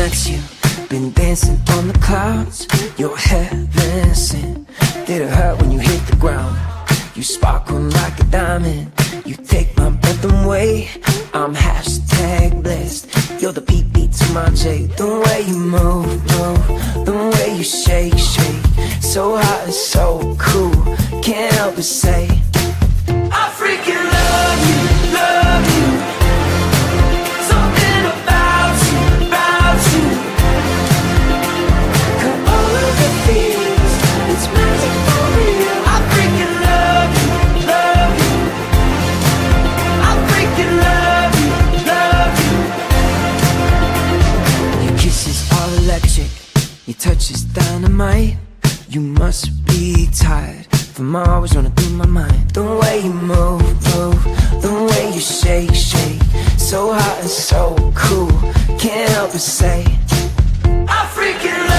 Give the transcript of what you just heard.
met you, been dancing on the clouds. You're heaven sent. Did it hurt when you hit the ground? You sparkle like a diamond. You take my breath away. I'm hashtag blessed. You're the beat to my J. The way you move, the way you shake. So hot and so cool, can't help but say I freaking love you. Something about you. Got all of the feels, it's magic for real. I freaking love you. I freaking love you. Your kisses are electric, your touch is dynamite. You must be tired from always running through my mind. The way you move, the way you shake. So hot and so cool, can't help but say I freaking love you.